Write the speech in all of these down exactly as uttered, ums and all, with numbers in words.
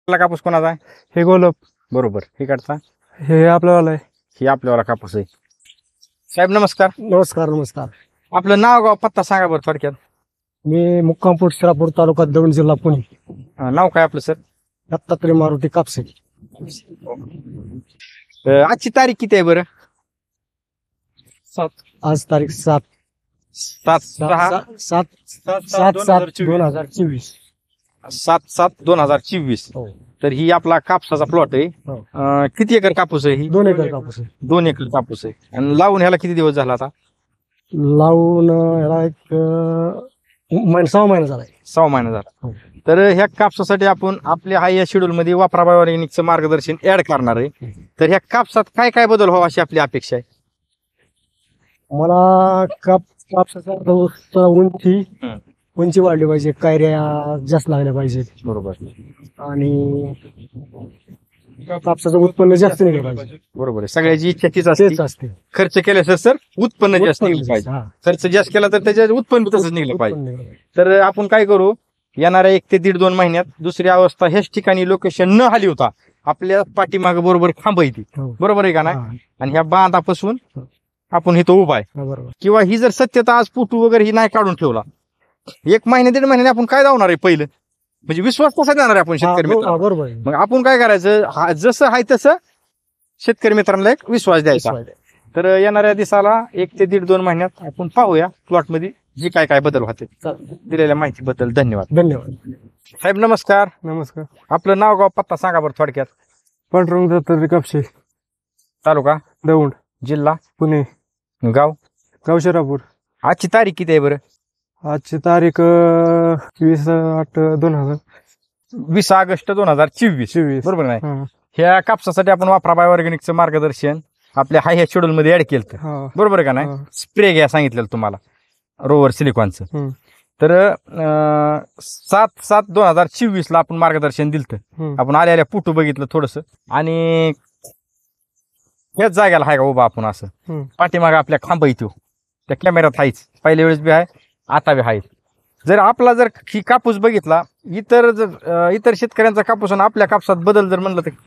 कापूस कोणाचा आहे? हे गोलप बरोबर. हे काढता हे आपल्यावाला आहे. ही आपल्यावाला कापूस आहे. साहेब नमस्कार. नमस्कार नमस्कार. आपलं नाव गाव पत्ता सांगा बरं थोडक्यात. मी मुक्कामपूर शिरापूर तालुका दौंड जिल्हा पुणे. अं, नाव काय आपलं सर? दत्तात्रय मारुती कापसे. अं, आजची तारीख किती आहे बरं? सात आज तारीख सात सात सहा सात सात सात सात दोन हजार चोवीस. सात सात दोन हजार चोवीस. हो. तर ही आपला कापसाचा प्लॉट आहे. हो. अं, किती एकर कापूस आहे ही? दोन एकर कापूस आहे. दोन एकर कापूस आहे. आणि लावून ह्याला किती दिवस झाला आता? लावून ह्याला एक अं, महिना सहा महिना झाला आहे. सहा महिना झाला. हो. तर ह्या कापसासाठी आपण आपल्या हा या शेड्यूल मध्ये वापरा बायोऑर्गॅनिकचं मार्गदर्शन ऍड करणार आहे. तर ह्या कापसात काय काय बदल व्हावा अशी आपली अपेक्षा आहे? मला काप कापसाचा थोडा उंची हं. उंची वाढली पाहिजे, कायऱ्या जास्त लागल्या पाहिजेत बरोबर आणि कापसाचं उत्पन्न जास्त निघलं पाहिजे. बरोबर आहे. सगळ्याची इच्छा तीच असते. तेच असते. खर्च केल्यास सर उत्पन्न जास्त उत्पन्न निघलं पाहिजे. हा. खर्च जास्त केला तर त्याच्या उत्पन्न बी तसंच निघलं पाहिजे. उत्पन्न निघलं पाहिजे. तर आपण काय करू, येणाऱ्या एक ते दीड दोन महिन्यात दुसरी अवस्था ह्याच ठिकाणी लोकेशन न हाली होता आपल्या पाठीमागे बरोबर खांब येते. हो. बरोबर आहे का नाही? हा. आणि ह्या बांधापासून आपण इथं उभा आहे. हा, बरोबर. किंवा ही जर सत्यता आज पुटू वगैरे ही नाही काढून ठेवला, एक महिने दीड महिन्याने आपण काय धावणार आहे पहिलं, म्हणजे विश्वास कसा देणार आहे आपण हा, शेतकरी बरो- मित्र? हा, बरोबर आहे. मग आपण काय करायचं, हा जसं आहे तसं शेतकरी मित्रांना एक विश्वास द्यायचा. विश्वास आहे. तर येणाऱ्या दिवसाला एक ते दीड दोन महिन्यात आपण पाहूया प्लॉट मध्ये जे काय काय बदल होते. चालेल. दिलेल्या माहितीबद्दल धन्यवाद. धन्यवाद. साहेब नमस्कार. नमस्कार. आपलं नाव गाव पत्ता सांगा बरं थोडक्यात. पांडुरंग दत्तात्रय कापसे, तालुका दौंड, जिल्हा पुणे, गाव. गाव शिरापूर. आजची तारीख किती आहे बरं? आजची तारीख अं, वीस आठ दोन हजार वीस ऑगस्ट दोन हजार चोवीस. चोवीस. बरोबर नाही? हा. ह्या कापसासाठी आपण वापरा बायोऑर्गॅनिकचं मार्गदर्शन आपल्या हाय ह्या शेड्यूल मध्ये ऍड केलं. हा. बरोबर आहे का नाही? हा. स्प्रे घ्या सांगितलेलं तुम्हाला रोवर सिलिकॉनचं. हम्म. तर अं, सात सात दोन हजार चोवीस ला आपण मार्गदर्शन दिलं. हम्म. आपण आल्या आल्या पुटू बघितलं थोडस आणि ह्याच जाग्याला आहे का उभा आपण असं. हम्म. पाठीमागे आपल्या खांब येतो त्या कॅमेऱ्यात आहेच, पहिल्या वेळेस बी आहे आता बी आहे. जर आपला जर ही कापूस बघितला, इतर जर अं, इतर शेतकऱ्यांचा कापूस आणि आपल्या कापसात बदल जर म्हणलं तर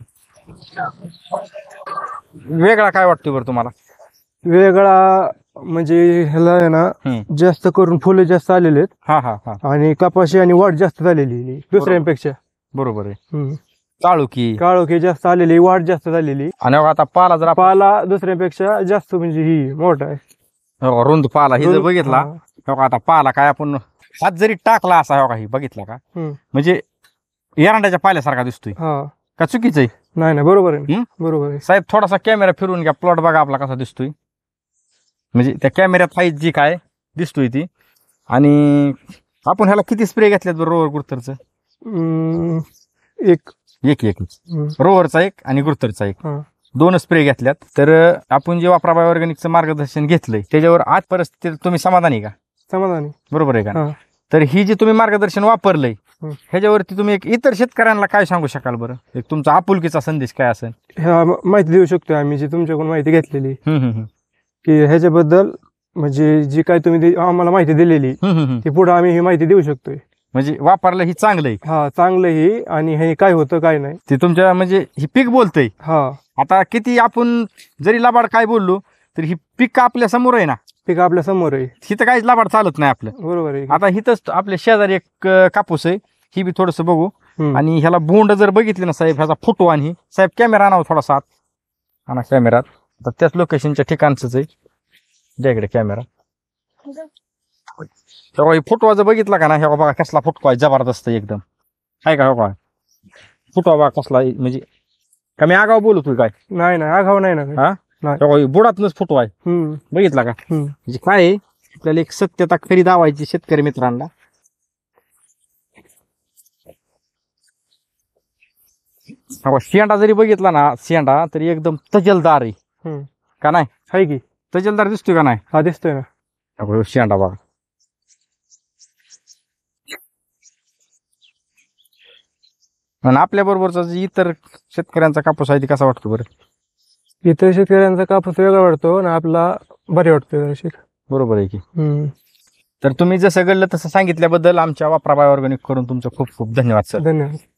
वेगळा काय वाटतोय बरं तुम्हाला? वेगळा म्हणजे ह्याला आहे ना हम्म. जास्त करून फुले जास्त आलेले आहेत हा हा हा आणि कपाशी आणि वाढ जास्त झालेली आहे दुसऱ्यांपेक्षा. बरोबर आहे. हम्म. चाळुकी काळोखी जास्त आलेली, वाढ जास्त झालेली, आणि बघा आता पाला जर आपण पाला दुसऱ्यापेक्षा जास्त म्हणजे ही मोठा आहे. बघा, रुंद पाला ही जर बघितला, हा. बघा आता पाला काय आपण हात जरी टाकला असा बघा ही बघितला का, हम्म. म्हणजे एरंडाच्या पाल्यासारखा दिसतोय हा. का? चुकीचं आहे नाही नाही बरोबर आहे. हम्म? बरोबर आहे. साहेब थोडासा कॅमेरा फिरून घ्या, प्लॉट बघा आपला कसा दिसतोय. म्हणजे त्या कॅमेऱ्यात हाईट जी काय दिसतोय ती. आणि आपण ह्याला किती स्प्रे घेतल्यात बरं रोवर गुरुतरचं? हम्म. एक. एक एक हम्म. रोवरचा एक आणि गुरुतरचा एक, हा. दोन स्प्रे घेतल्यात. तर आपण जे वापरा बायोऑर्गॅनिकचं मार्गदर्शन घेतलंय त्याच्यावर आज परिस्थिती तुम्ही समाधानी का? समाधानी. बरोबर आहे का? हा. तर ही जी तुम्ही मार्गदर्शन वापरलंय हं. ह्याच्यावरती तुम्ही एक इतर शेतकऱ्यांना काय सांगू शकाल बरं? एक तुमचा आपुलकीचा संदेश काय असेल? ह्या म- माहिती देऊ शकतो आम्ही जी तुमच्याकडून माहिती घेतलेली हम्म, हम्म, हम्म. की ह्याच्याबद्दल म्हणजे जी काय तुम्ही दे- आम्हाला माहिती दिलेली हम्म, हम्म, हम्म. ती पुढे आम्ही ही माहिती देऊ शकतोय. म्हणजे वापरलं ही चांगलं आहे. हा, चांगलं ही आणि हे काय होतं काय नाही. ते तुमच्या म्हणजे ही पीक बोलतंय. हा, आता किती आपण जरी लबाड काय बोललो तर ही पीक आपल्या समोर आहे ना, पीक आपल्या समोर आहे. हिथं काहीच लबाड चालत नाही आपलं. बरोबर आहे. आता हिथंच आपल्या शेजारी एक अं, कापूस आहे, ही बी थोडस बघू. हम्म. आणि ह्याला बोंड जर बघितली ना साहेब, ह्याचा फोटो आणि साहेब कॅमेरा आणावं थोडासा आत. आणा कॅमेरात. तर त्याच लोकेशनच्या ठिकाणच आहे. द्या इकडे कॅमेरा. तेव्हा फोटो जर बघितला का ना, ह्या बघा कसला फोटो आहे, जबरदस्त एकदम आहे का? बघा फोटो बघा कसला आहे, म्हणजे का मी आगाव बोलतोय काय? नाही नाही आगाव नाही ना. हा, नाही. तेव्हा बुडातनच फोटो आहे, हम्म. बघितला का? हम्म. म्हणजे काय आहे, आपल्याला एक सत्यता खरी दावायची शेतकरी मित्रांना. अहो, शेंडा जरी बघितला ना, शेंडा तरी एकदम तजलदार आहे हम्म. का नाही? आहे की. तजलदार दिसतोय का नाही? हा, दिसतोय ना. अहो, शेंडा बघा. आणि आपल्या बरोबरचा जे इतर शेतकऱ्यांचा कापूस आहे ते कसा वाटतो बरं? इतर शेतकऱ्यांचा कापूस वेगळा वाटतो आणि आपला बरे वाटतो जराशी. बरोबर आहे की. हम्म. तर तुम्ही जसं घडलं तसं सांगितल्याबद्दल आमच्या वापरा बायोऑर्गॅनिक करून तुमचं खूप खूप धन्यवाद सर. धन्यवाद.